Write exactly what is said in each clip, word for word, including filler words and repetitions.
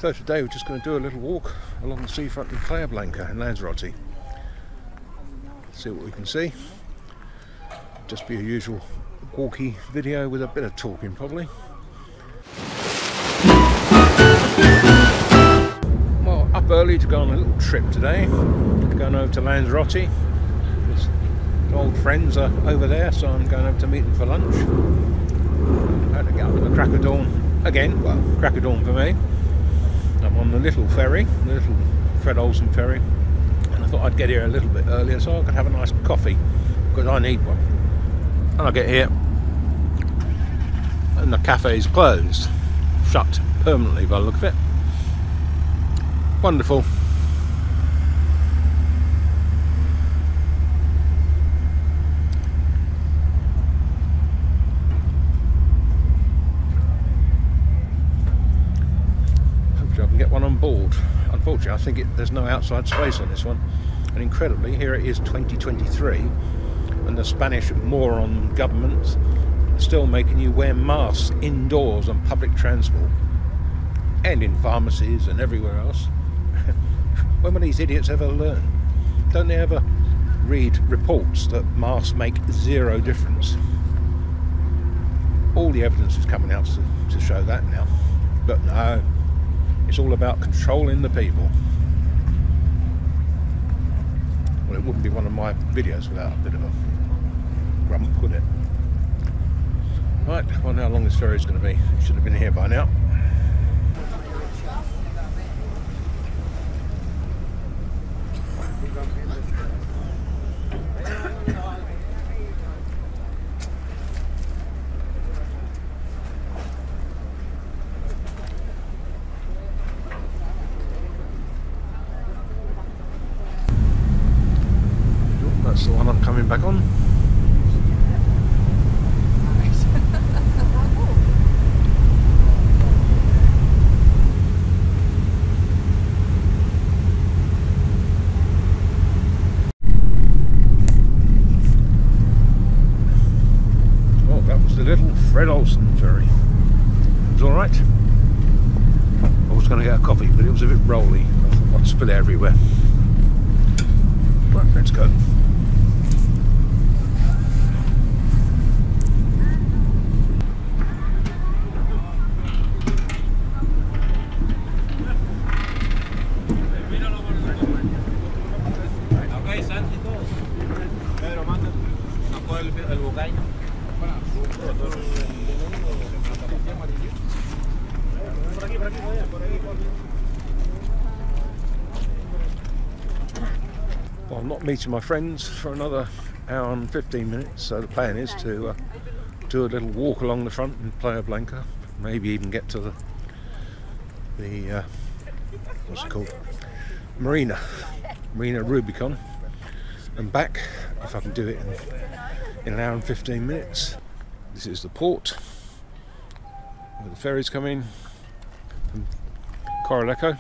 So today we're just going to do a little walk along the seafront in Playa Blanca in Lanzarote. See what we can see. Just be a usual walkie video with a bit of talking probably. Well, up early to go on a little trip today. Going over to Lanzarote. There's old friends are over there, so I'm going over to meet them for lunch. I had to get up at the crack of dawn again. Well, crack of dawn for me. I'm on the little ferry, the little Fred Olsen ferry, and I thought I'd get here a little bit earlier so I could have a nice coffee, because I need one. And I get here and the cafe's closed, shut permanently by the look of it. Wonderful. I can get one on board. Unfortunately, I think it, there's no outside space on this one, and incredibly, here it is twenty twenty-three, and the Spanish moron government still making you wear masks indoors on public transport and in pharmacies and everywhere else. When will these idiots ever learn? Don't they ever read reports that masks make zero difference? All the evidence is coming out to, to show that now, but no. It's all about controlling the people. Well, it wouldn't be one of my videos without a bit of a grump, would it? Right, I wonder how long this ferry is going to be. It should have been here by now. That's the one I'm coming back on. Well, that was the little Fred Olsen ferry. It was alright. I was going to get a coffee, but it was a bit rolly. I thought I'd spill it everywhere. Right, let's go. Well, I'm not meeting my friends for another hour and fifteen minutes, so the plan is to uh, do a little walk along the front in Playa Blanca, maybe even get to the the uh, what's it called, Marina, Marina Rubicon, and back if I can do it in, in an hour and fifteen minutes. This is the port where the ferries come in from Coraleco.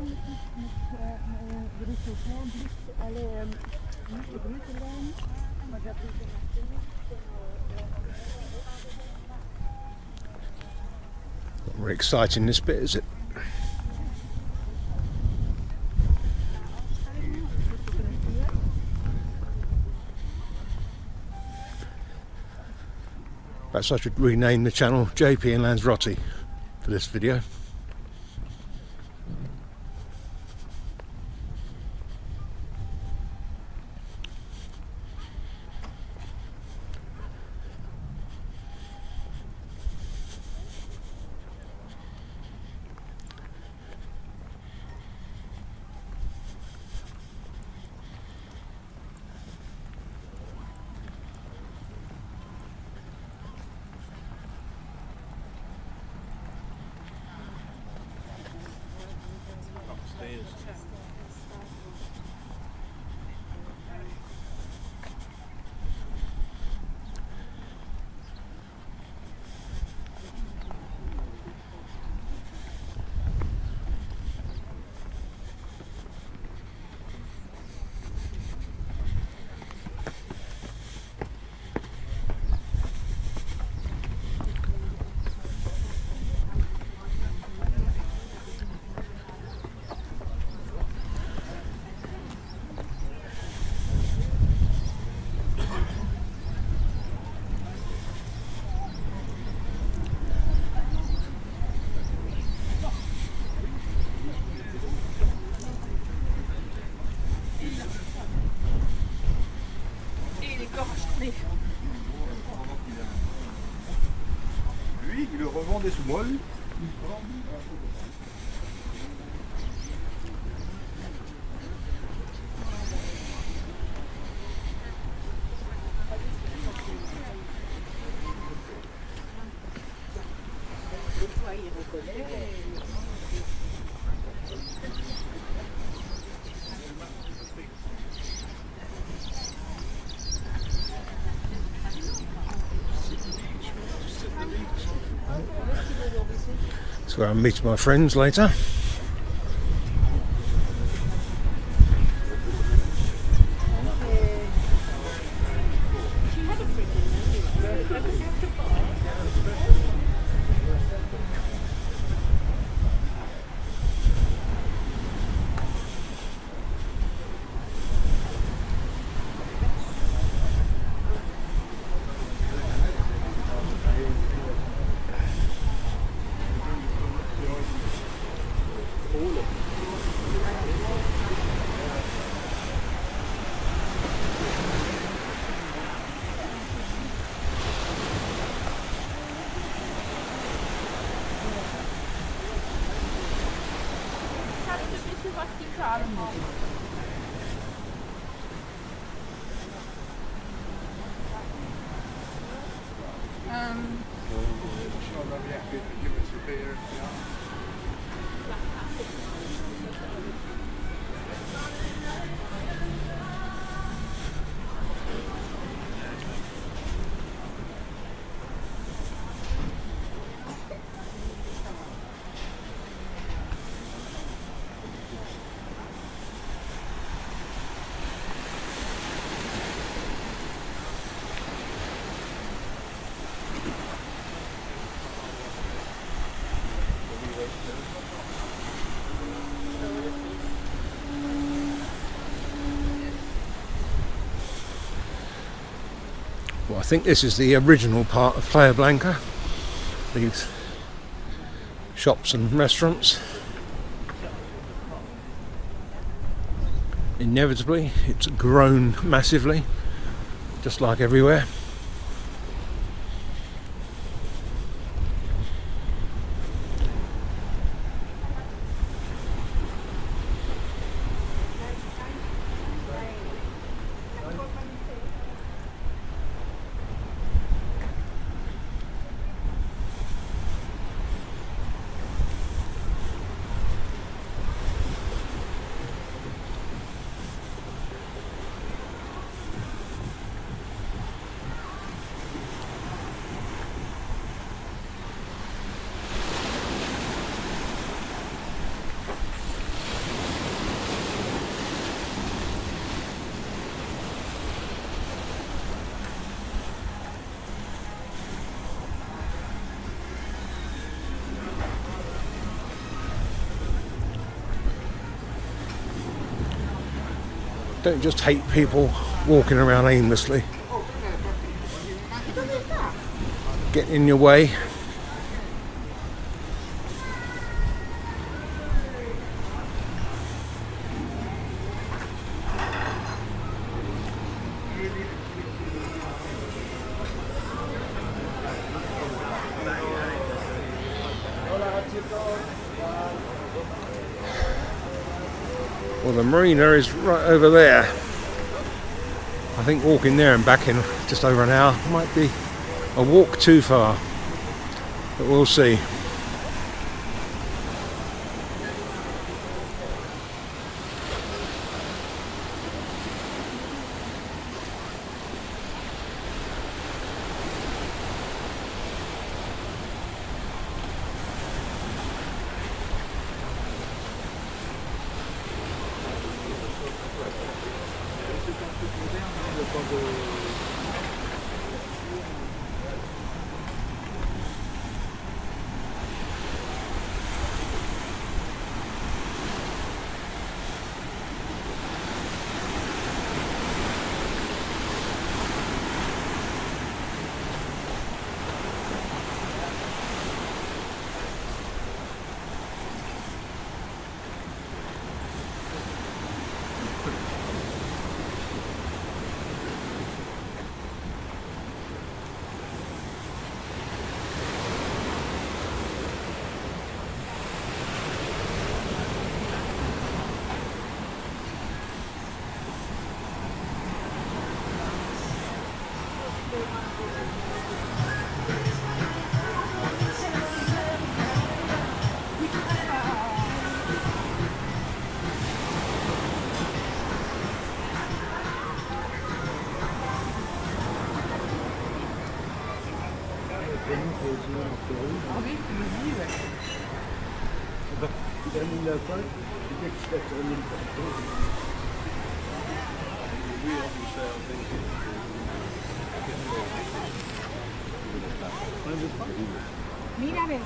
Not very exciting this bit, is it? Perhaps I should rename the channel J P and Lanzarote for this video. Lui, il le revend des sous-molles. That's where I'll meet my friends later. Um, Well, I think this is the original part of Playa Blanca. These shops and restaurants. Inevitably, it's grown massively, just like everywhere. don't just hate people walking around aimlessly, getting in your way. Well, the marina is right over there. I think walking there and back in just over an hour might be a walk too far, but we'll see. Mira, a ver.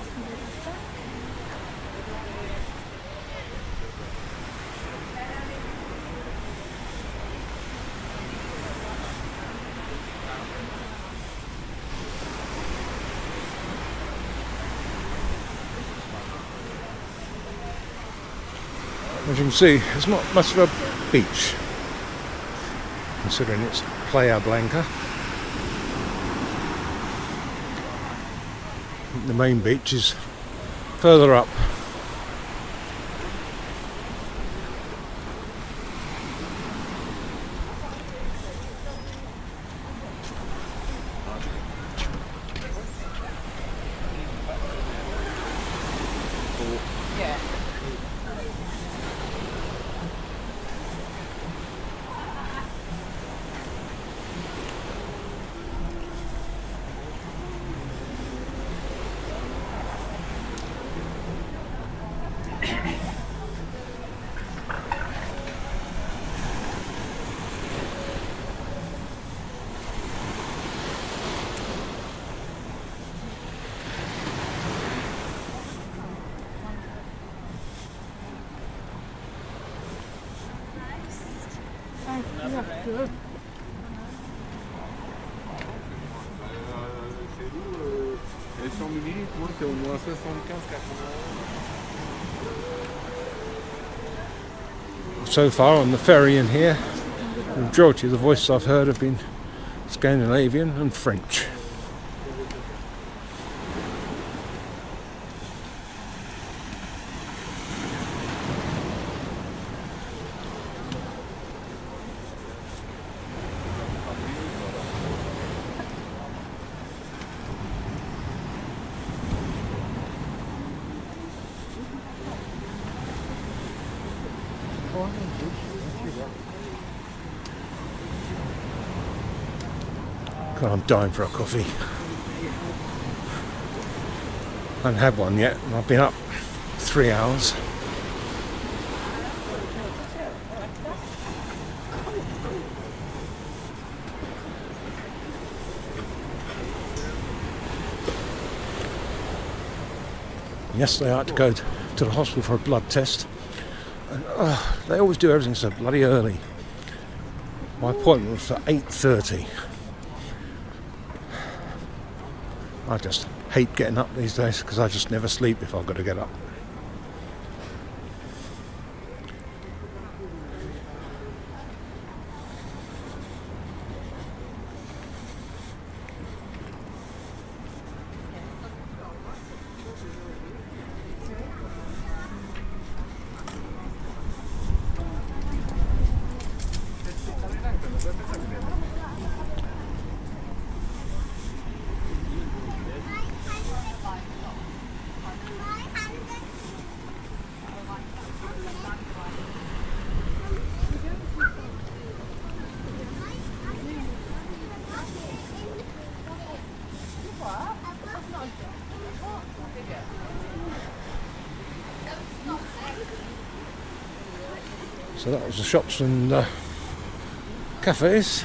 As you can see, it's not much of a beach, considering it's Playa Blanca. The main beach is further up. So far on the ferry in here, the majority of the voices I've heard have been Scandinavian and French. God, I'm dying for a coffee. I haven't had one yet, and I've been up three hours. Yesterday I had to go to the hospital for a blood test, and uh, they always do everything so bloody early. My appointment was for eight thirty. I just hate getting up these days because I just never sleep if I've got to get up. So that was the shops and uh, cafes.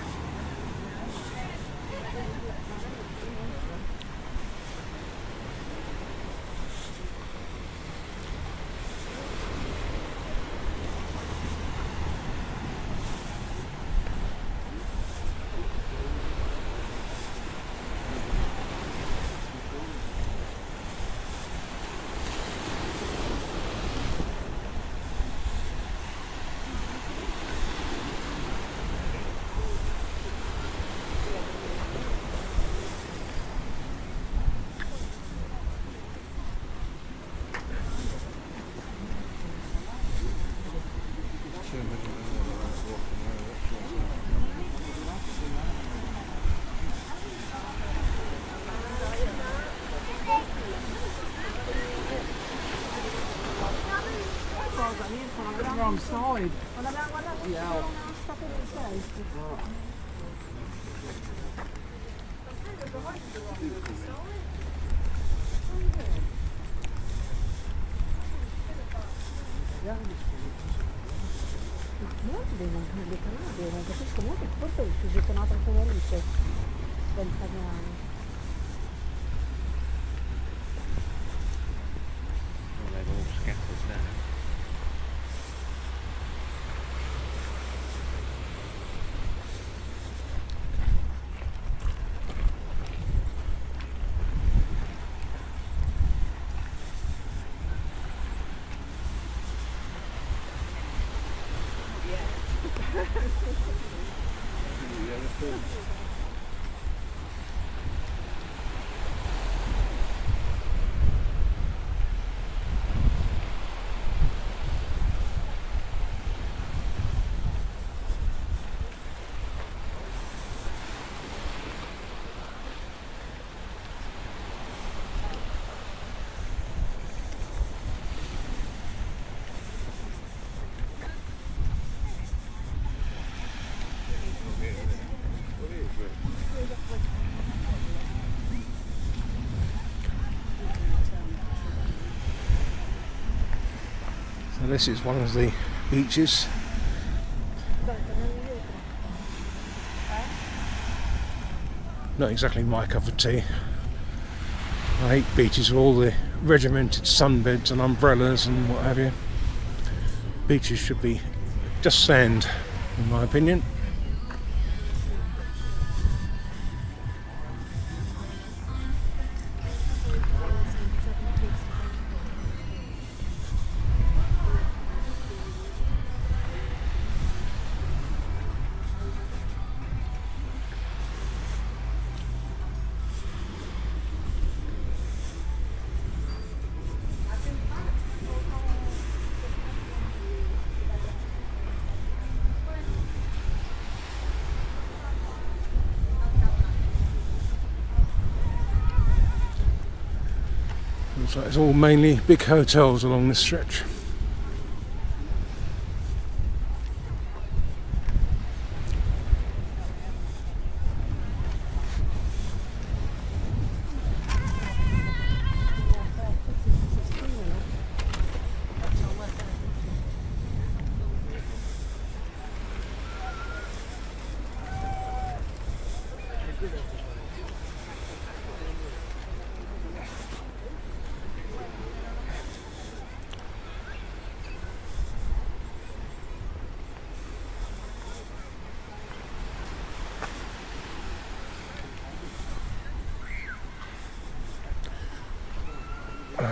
Wrong side. Yeah. Molto bene, non capisco molto, forse si gettonata anche la luce del italiano. Well, they've all scattered now. So this is one of the beaches. Not exactly my cup of tea. I hate beaches with all the regimented sunbeds and umbrellas and what have you. Beaches should be just sand, in my opinion. Looks like it's all mainly big hotels along this stretch.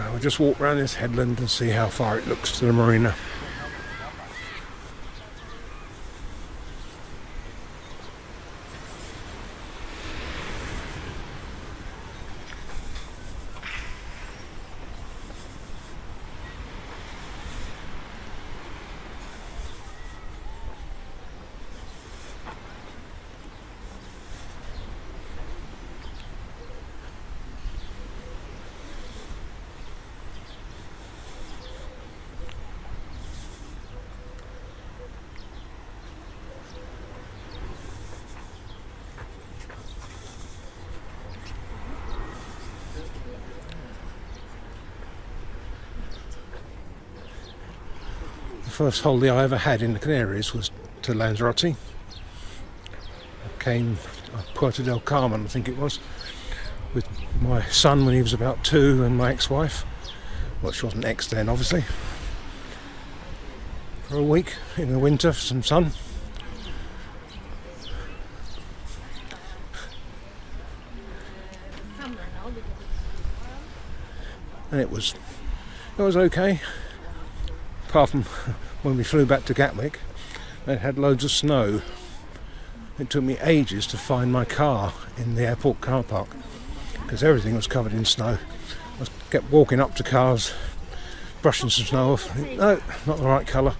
I'll just walk around this headland and see how far it looks to the marina. The first holiday I ever had in the Canaries was to Lanzarote. I came to Puerto del Carmen, I think it was, with my son when he was about two and my ex-wife. Well, she wasn't ex then, obviously. For a week in the winter for some sun. And it was, it was okay. Apart from when we flew back to Gatwick, they had loads of snow. It took me ages to find my car in the airport car park because everything was covered in snow. I kept walking up to cars, brushing some snow off. No, not the right colour.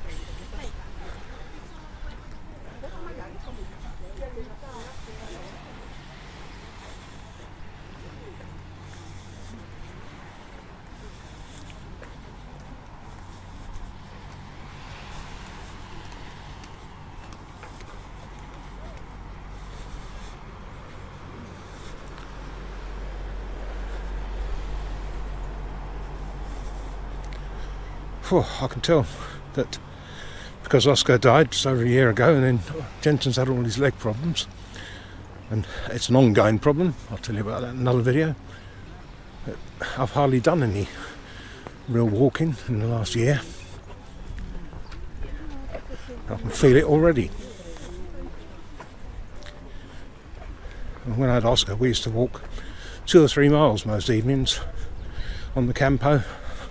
Oh, I can tell that because Oscar died just over a year ago, and then Jensen's had all these leg problems, and it's an ongoing problem. I'll tell you about that in another video. I've hardly done any real walking in the last year. I can feel it already. And when I had Oscar, we used to walk two or three miles most evenings on the Campo,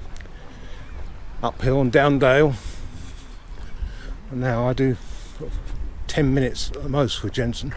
uphill and down dale, and now I do sort of ten minutes at the most with Jensen.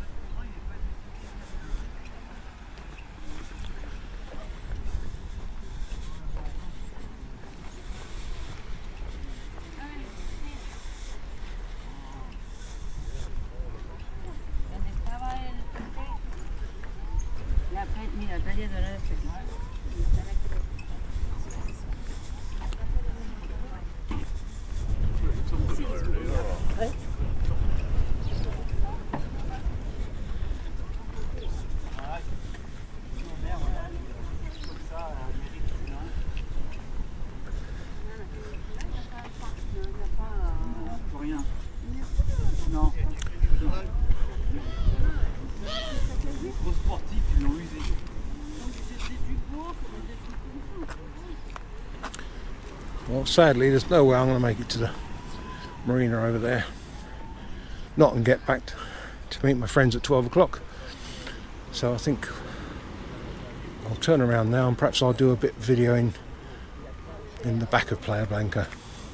Well, sadly, there's no way I'm going to make it to the marina over there. Not and get back to, to meet my friends at twelve o'clock. So I think I'll turn around now and perhaps I'll do a bit of videoing in the back of Playa Blanca.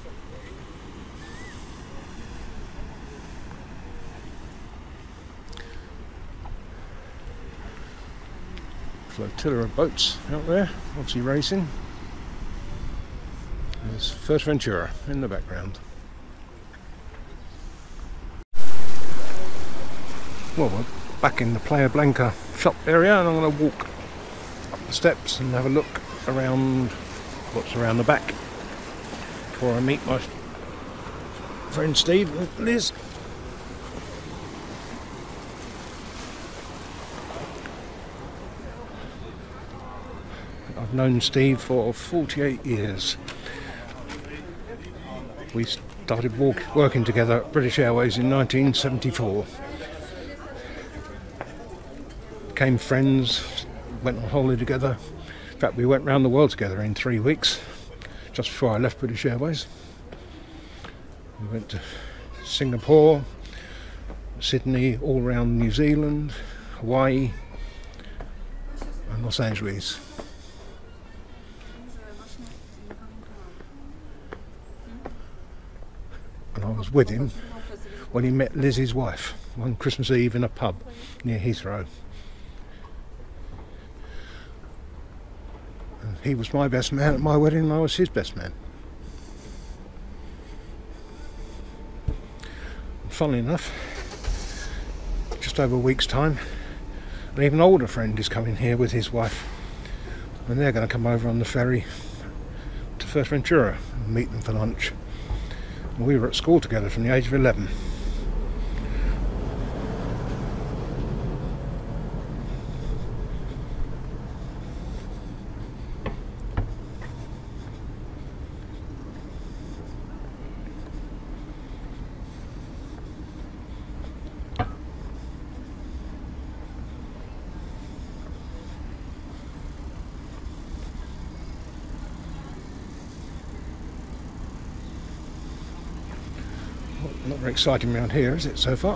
Flotilla of boats out there, obviously racing. There's Fuerteventura in the background. Well, we're back in the Playa Blanca shop area, and I'm going to walk up the steps and have a look around what's around the back before I meet my friend Steve and Liz. I've known Steve for forty-eight years. We started walk, working together at British Airways in nineteen seventy-four. Became friends, went on holiday together. In fact, we went round the world together in three weeks, just before I left British Airways. We went to Singapore, Sydney, all around New Zealand, Hawaii, and Los Angeles. was with him when he met Lizzie's wife one Christmas Eve in a pub near Heathrow. And he was my best man at my wedding and I was his best man. And funnily enough, just over a week's time, an even older friend is coming here with his wife, and they're going to come over on the ferry to Fuerteventura and meet them for lunch. And we were at school together from the age of eleven. Not very exciting around here, is it, so far?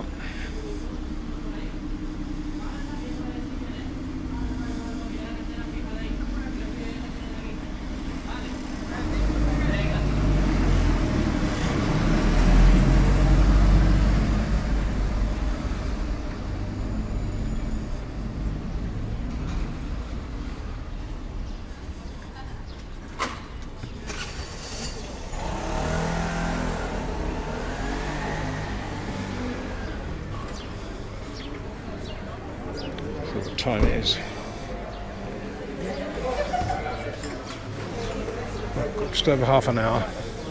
What time it is. I've got just over half an hour.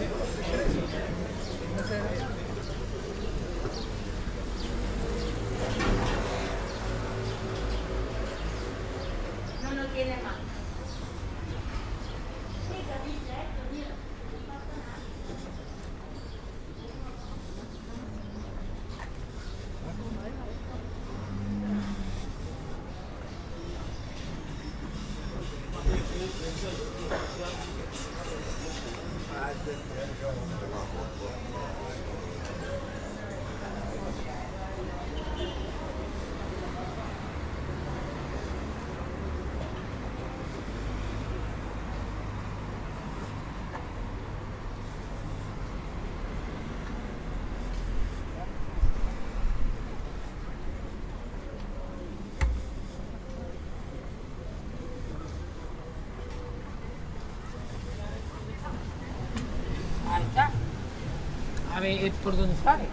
Ahí está. A ver por dónde sale.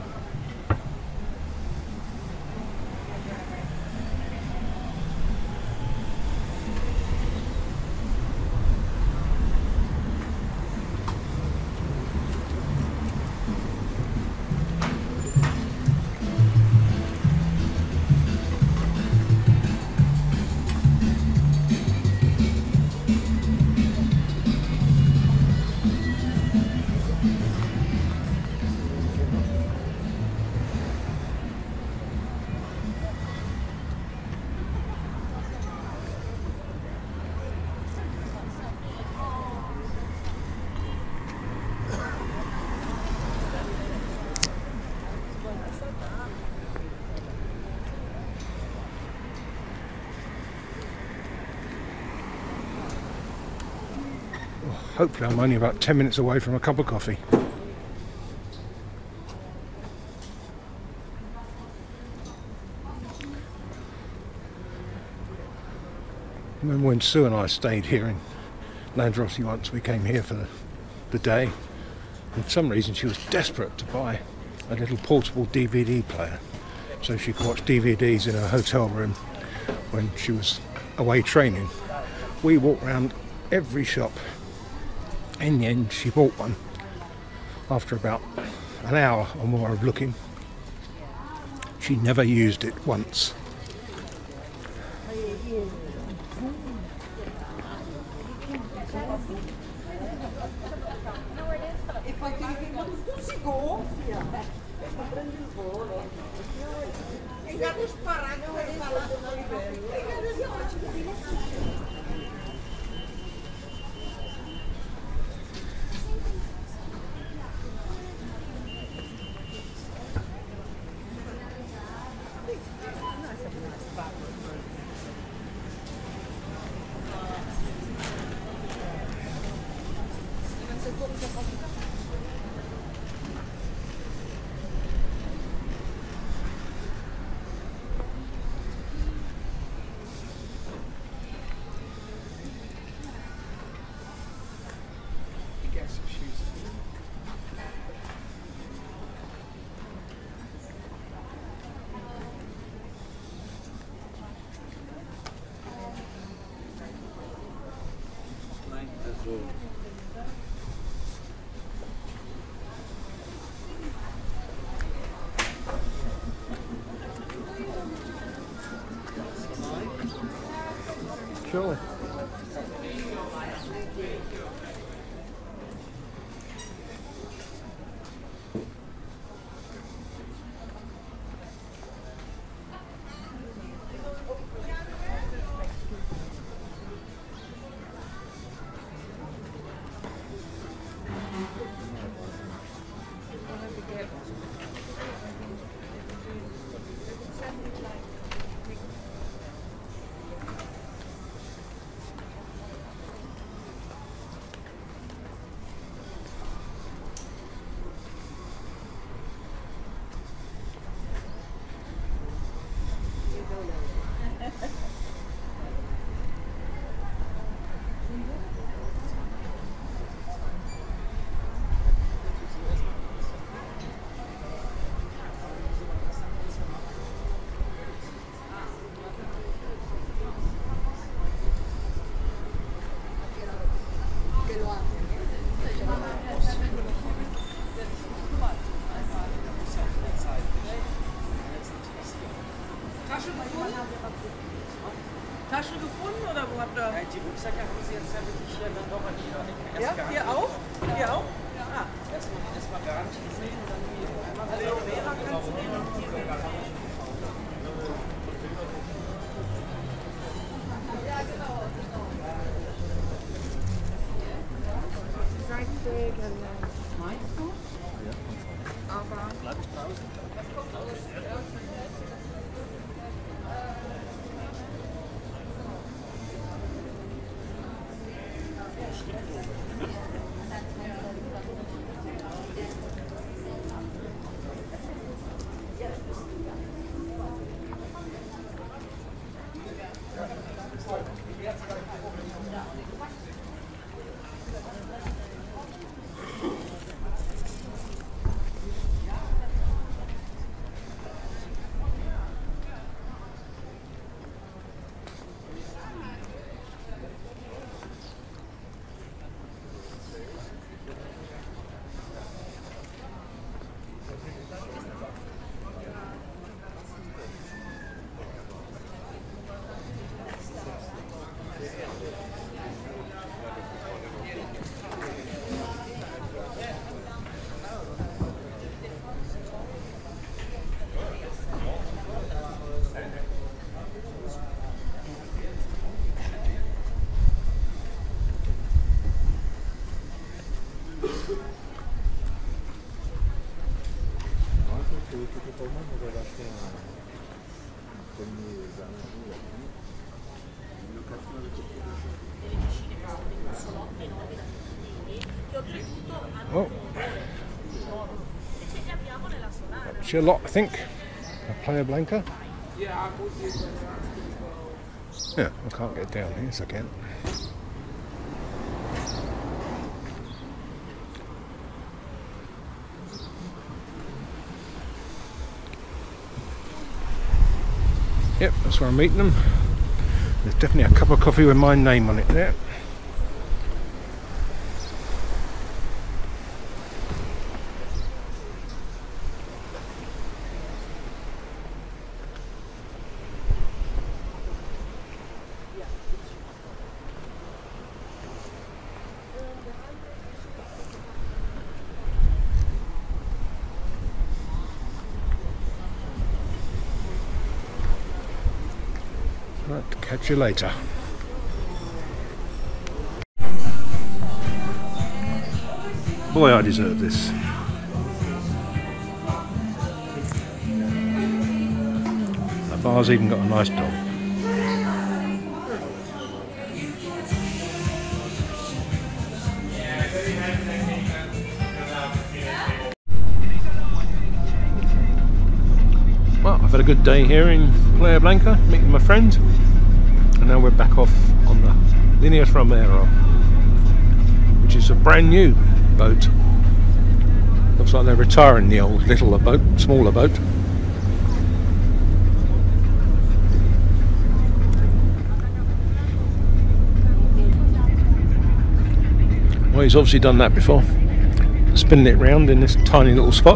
Hopefully I'm only about ten minutes away from a cup of coffee. Remember when Sue and I stayed here in Lanzarote once? We came here for the, the day, and for some reason she was desperate to buy a little portable D V D player so she could watch D V Ds in her hotel room when she was away training. We walked around every shop. In the end, she bought one after about an hour or more of looking. She never used it once. surely. Tasche gefunden oder wo habt ihr? Die Rucksäcke haben sie jetzt ja wirklich hier dann doch an die Ja, hier auch? Hier auch? Ah. Erstmal erstmal gar nicht gesehen, dann die einmal Also Vera kannst du nehmen. Ja, genau. Seitwegen meinst du? Aber bleib ich draußen. Well, that's your lot, I think. Playa Blanca. Yeah, I can't get down here, so I can. Yep, that's where I'm meeting them. There's definitely a cup of coffee with my name on it there. Right, catch you later. Boy, I deserve this. The bar's even got a nice dog. Well, I've had a good day here in Playa Blanca, meeting my friend, and now we're back off on the Linea Romero, which is a brand new boat. Looks like they're retiring the old littler boat, smaller boat. Well, he's obviously done that before, spinning it round in this tiny little spot.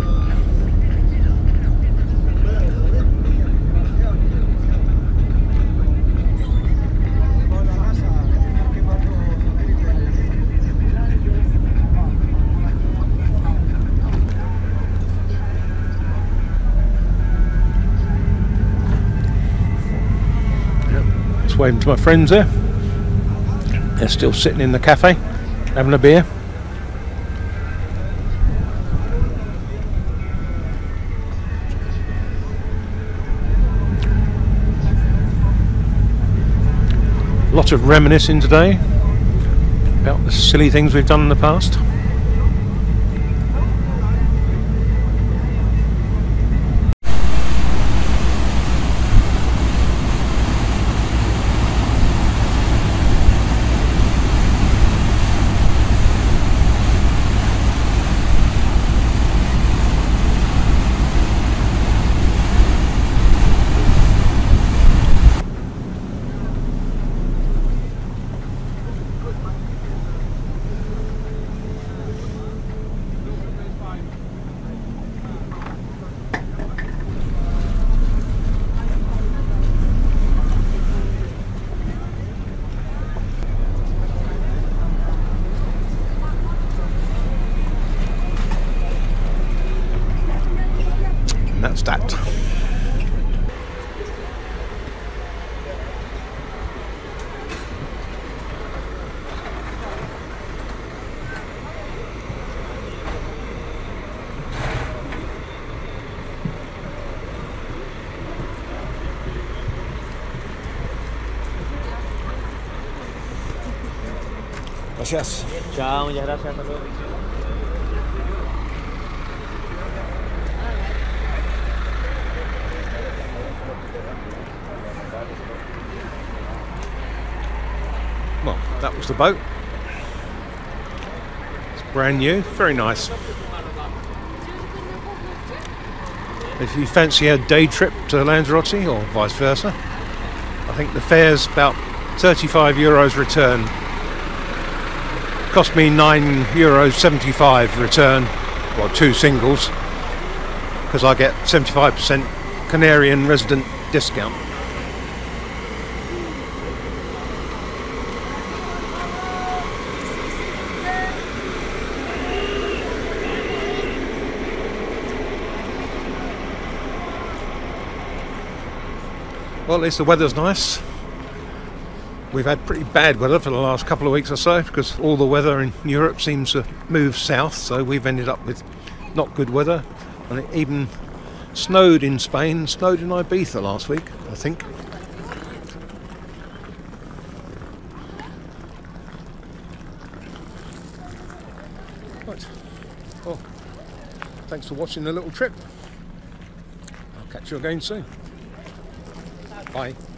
Just waving to my friends there. They're still sitting in the cafe, having a beer. A lot of reminiscing today about the silly things we've done in the past. That's that. Gracias. Chao, muchas gracias. Hasta luego. Well, that was the boat. It's brand new, very nice. If you fancy a day trip to Lanzarote or vice versa, I think the fare's about thirty-five euros return. Cost me nine euros seventy-five return, well, two singles, because I get seventy-five percent Canarian resident discount. Well, at least the weather's nice. We've had pretty bad weather for the last couple of weeks or so because all the weather in Europe seems to move south, so we've ended up with not good weather. And it even snowed in Spain, snowed in Ibiza last week, I think. Right. Well, thanks for watching the little trip. I'll catch you again soon. Bye.